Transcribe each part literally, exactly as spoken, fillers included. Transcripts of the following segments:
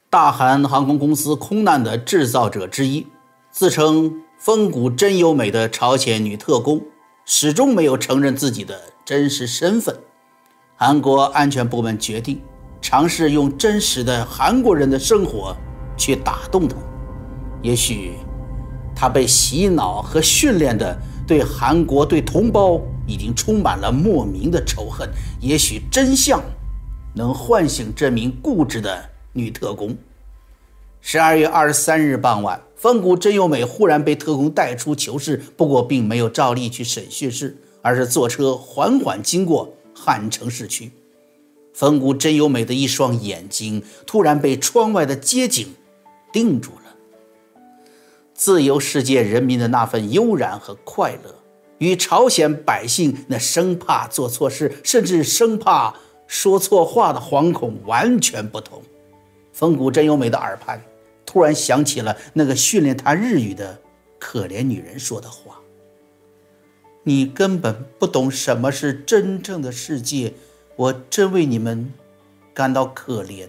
大韩航空公司空难的制造者之一，自称丰谷真由美的朝鲜女特工，始终没有承认自己的真实身份。韩国安全部门决定尝试用真实的韩国人的生活去打动她。也许她被洗脑和训练的对韩国对同胞已经充满了莫名的仇恨，也许真相能唤醒这名固执的女特工。十二月二十三日傍晚，丰谷真由美忽然被特工带出囚室，不过并没有照例去审讯室，而是坐车缓缓经过汉城市区。丰谷真由美的一双眼睛突然被窗外的街景定住了。自由世界人民的那份悠然和快乐，与朝鲜百姓那生怕做错事，甚至生怕说错话的惶恐完全不同。丰谷真由美的耳畔突然想起了那个训练他日语的可怜女人说的话：你根本不懂什么是真正的世界，我真为你们感到可怜。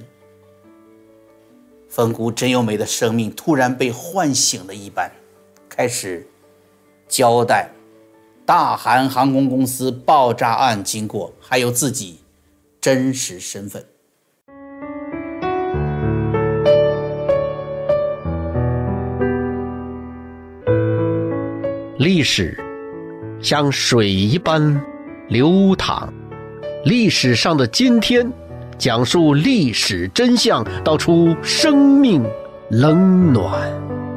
丰谷真由美的生命突然被唤醒了一般，开始交代大韩航空公司爆炸案经过，还有自己真实身份。 历史像水一般流淌，历史上的今天，讲述历史真相，道出生命冷暖。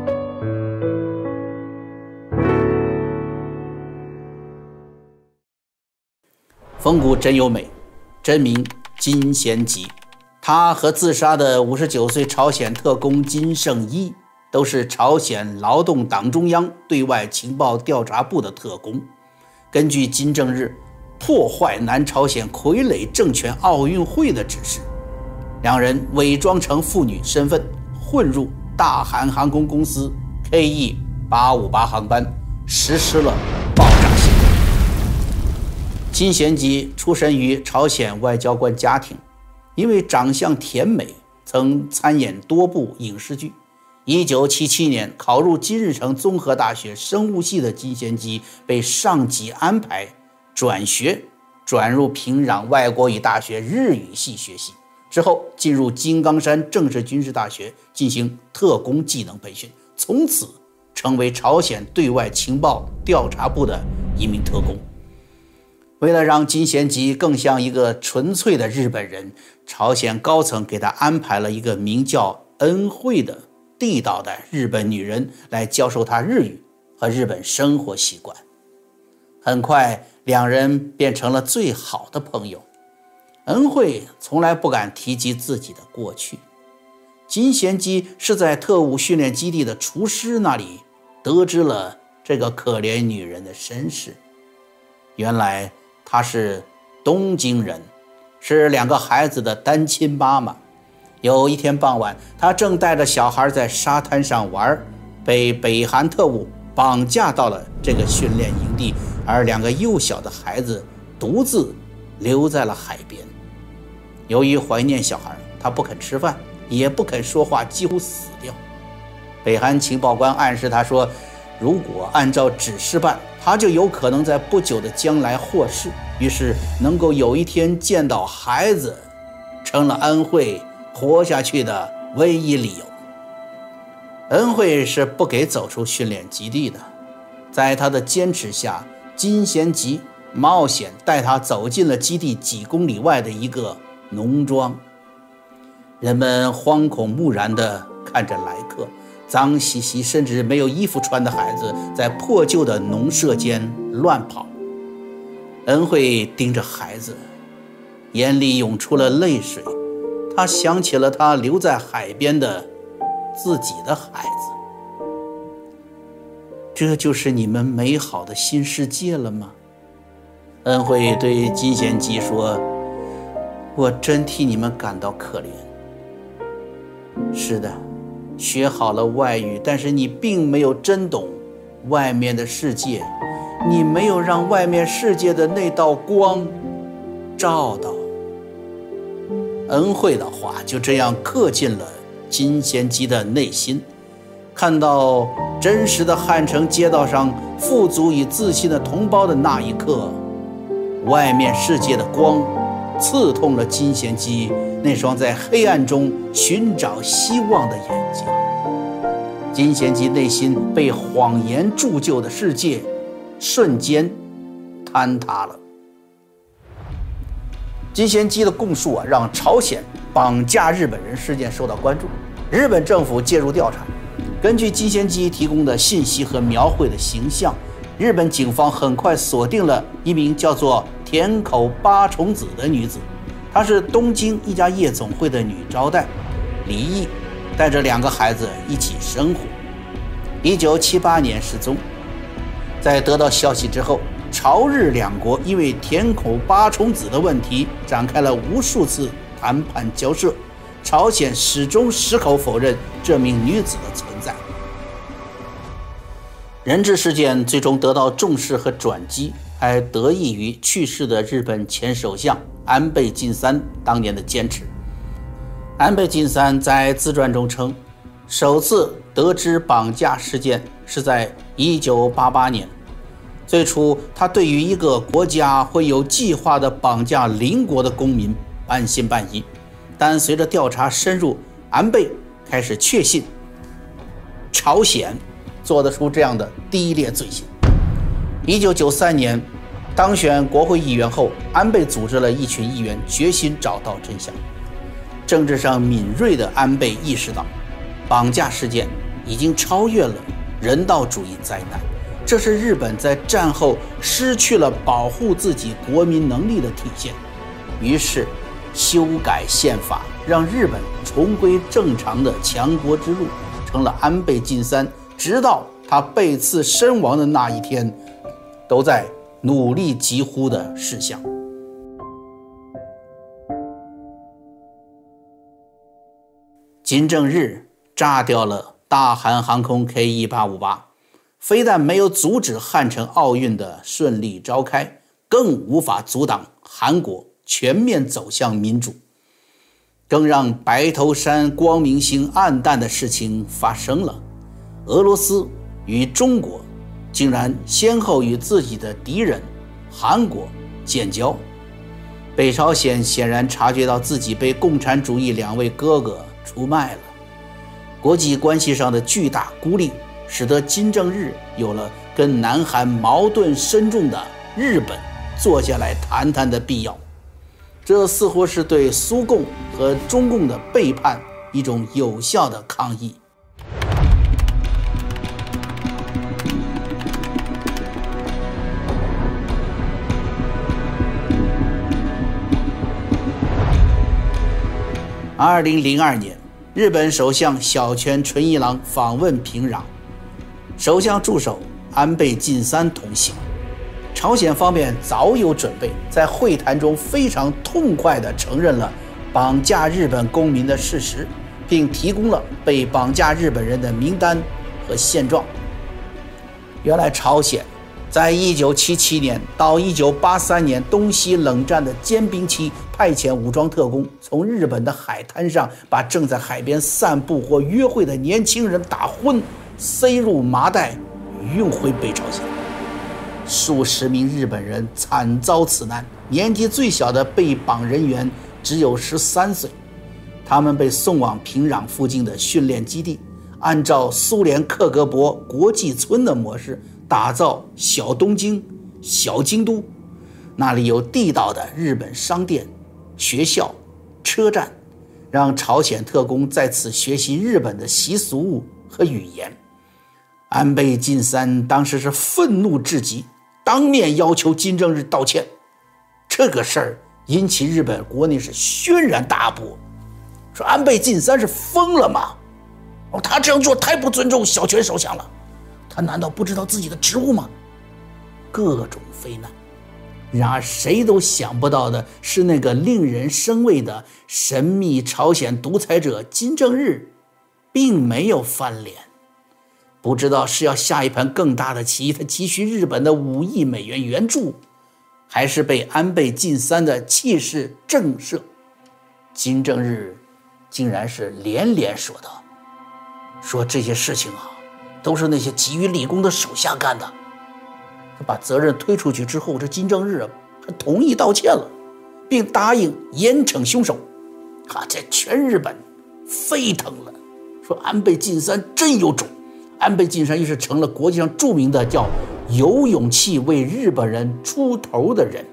丰谷真由美，真名金贤吉，他和自杀的五十九岁朝鲜特工金圣一都是朝鲜劳动党中央对外情报调查部的特工。根据金正日破坏南朝鲜傀儡政权奥运会的指示，两人伪装成妇女身份，混入大韩航空公司 K E 八五八航班，实施了爆炸行为。金贤吉出身于朝鲜外交官家庭，因为长相甜美，曾参演多部影视剧。一九七七年考入金日成综合大学生物系的金贤吉被上级安排转学，转入平壤外国语大学日语系学习，之后进入金刚山正式军事大学进行特工技能培训，从此成为朝鲜对外情报调查部的一名特工。为了让金贤吉更像一个纯粹的日本人，朝鲜高层给他安排了一个名叫恩惠的地道的日本女人来教授他日语和日本生活习惯。很快两人变成了最好的朋友。恩惠从来不敢提及自己的过去，金贤基是在特务训练基地的厨师那里得知了这个可怜女人的身世。原来她是东京人，是两个孩子的单亲妈妈。有一天傍晚，她正带着小孩在沙滩上玩，被北韩特务绑架到了这个训练营地，而两个幼小的孩子独自留在了海边。由于怀念小孩，她不肯吃饭，也不肯说话，几乎死掉。北韩情报官暗示她说，如果按照指示办，她就有可能在不久的将来获释，于是能够有一天见到孩子，成了恩惠活下去的唯一理由。恩惠是不给走出训练基地的，在他的坚持下，金贤吉冒险带他走进了基地几公里外的一个农庄。人们惶恐木然地看着来客，脏兮兮甚至没有衣服穿的孩子在破旧的农舍间乱跑。恩惠盯着孩子，眼里涌出了泪水。他想起了他留在海边的自己的孩子。这就是你们美好的新世界了吗？恩惠对金贤吉说，我真替你们感到可怜。是的，学好了外语，但是你并没有真懂外面的世界，你没有让外面世界的那道光照到。恩惠的话就这样刻进了金贤基的内心，看到真实的汉城街道上富足与自信的同胞的那一刻，外面世界的光刺痛了金贤基那双在黑暗中寻找希望的眼睛。金贤基内心被谎言铸就的世界瞬间坍塌了。金贤基的供述啊，让朝鲜绑架日本人事件受到关注，日本政府介入调查。根据金贤基提供的信息和描绘的形象，日本警方很快锁定了一名叫做田口八重子的女子，她是东京一家夜总会的女招待，离异，带着两个孩子一起生活。一九七八年失踪。在得到消息之后，朝日两国因为田口八重子的问题展开了无数次谈判交涉，朝鲜始终矢口否认这名女子的存在。人质事件最终得到重视和转机，还得益于去世的日本前首相安倍晋三当年的坚持。安倍晋三在自传中称，首次得知绑架事件是在一九八八年。最初，他对于一个国家会有计划地绑架邻国的公民半信半疑，但随着调查深入，安倍开始确信朝鲜做得出这样的低劣罪行。一九九三年当选国会议员后，安倍组织了一群议员，决心找到真相。政治上敏锐的安倍意识到，绑架事件已经超越了人道主义灾难，这是日本在战后失去了保护自己国民能力的体现。于是修改宪法，让日本重归正常的强国之路，成了安倍晋三直到他被刺身亡的那一天都在努力疾呼的事项。金正日炸掉了大韩航空 K 一八五八，非但没有阻止汉城奥运的顺利召开，更无法阻挡韩国全面走向民主。更让白头山光明星暗淡的事情发生了，俄罗斯与中国竟然先后与自己的敌人韩国建交。北朝鲜显然察觉到自己被共产主义两位哥哥出卖了，国际关系上的巨大孤立使得金正日有了跟南韩矛盾深重的日本坐下来谈谈的必要。这似乎是对苏共和中共的背叛一种有效的抗议。二零零二年，日本首相小泉纯一郎访问平壤，首相助手安倍晋三同行。朝鲜方面早有准备，在会谈中非常痛快地承认了绑架日本公民的事实，并提供了被绑架日本人的名单和现状。原来朝鲜在一九七七年到一九八三年东西冷战的坚冰期，派遣武装特工从日本的海滩上把正在海边散步或约会的年轻人打昏，塞入麻袋运回北朝鲜。数十名日本人惨遭此难，年纪最小的被绑人员只有十三岁。他们被送往平壤附近的训练基地，按照苏联克格勃国际村的模式打造小东京、小京都，那里有地道的日本商店、学校、车站，让朝鲜特工在此学习日本的习俗和语言。安倍晋三当时是愤怒至极，当面要求金正日道歉。这个事儿引起日本国内是轩然大波，说安倍晋三是疯了吗？哦，他这样做太不尊重小泉首相了，他难道不知道自己的职务吗？各种非难。然而谁都想不到的是，那个令人生畏的神秘朝鲜独裁者金正日并没有翻脸。不知道是要下一盘更大的棋，他急需日本的五亿美元援助，还是被安倍晋三的气势震慑。金正日竟然是连连说道，说这些事情啊，都是那些急于立功的手下干的。他把责任推出去之后，这金正日啊还同意道歉了，并答应严惩凶手。啊，这全日本沸腾了，说安倍晋三真有种。安倍晋三于是成了国际上著名的叫有勇气为日本人出头的人。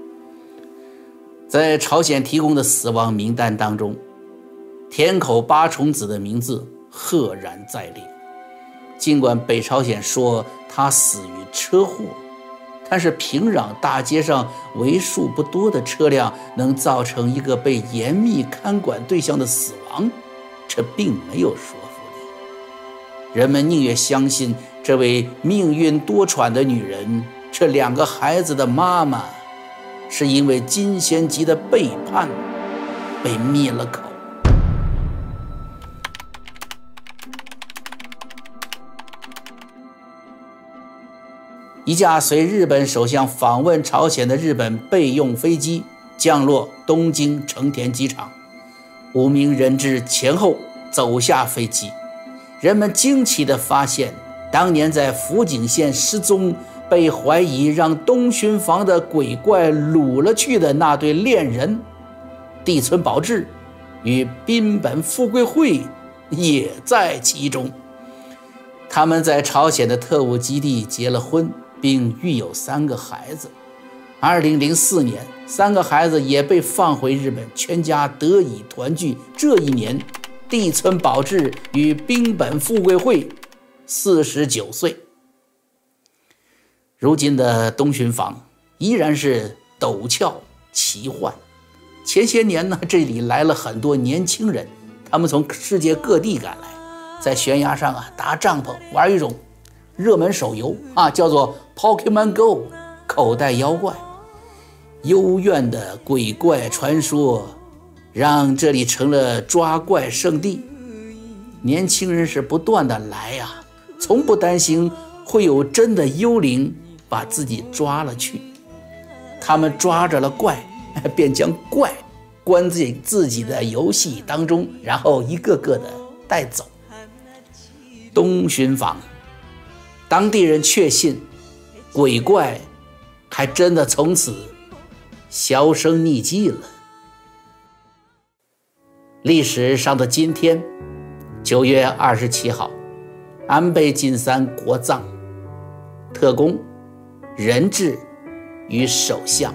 在朝鲜提供的死亡名单当中，田口八重子的名字赫然在列。尽管北朝鲜说他死于车祸，但是平壤大街上为数不多的车辆能造成一个被严密看管对象的死亡，这并没有说服力。人们宁愿相信这位命运多舛的女人，这两个孩子的妈妈，是因为金贤吉的背叛被灭了口。一架随日本首相访问朝鲜的日本备用飞机降落东京成田机场，五名人质前后走下飞机。人们惊奇地发现，当年在福井县失踪，被怀疑让东巡房的鬼怪掳了去的那对恋人地村保志与滨本富贵惠也在其中。他们在朝鲜的特务基地结了婚，并育有三个孩子。二零零四年，三个孩子也被放回日本，全家得以团聚。这一年，地村保志与滨本富贵惠四十九岁。如今的东巡房依然是陡峭奇幻。前些年呢，这里来了很多年轻人，他们从世界各地赶来，在悬崖上啊搭帐篷，玩一种热门手游啊，叫做 Pokemon Go 口袋妖怪。幽怨的鬼怪传说让这里成了抓怪圣地，年轻人是不断的来呀、啊，从不担心会有真的幽灵把自己抓了去。他们抓着了怪，便将怪关在自己的游戏当中，然后一个个的带走。东巡坊，当地人确信鬼怪还真的从此销声匿迹了。历史上的今天，九月二十七号，安倍晋三国葬，特工、人质与首相。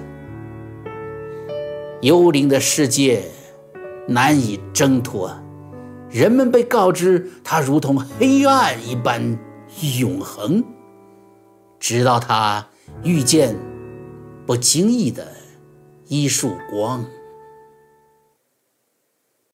幽灵的世界难以挣脱，人们被告知它如同黑暗一般永恒，直到它遇见不经意的一束光。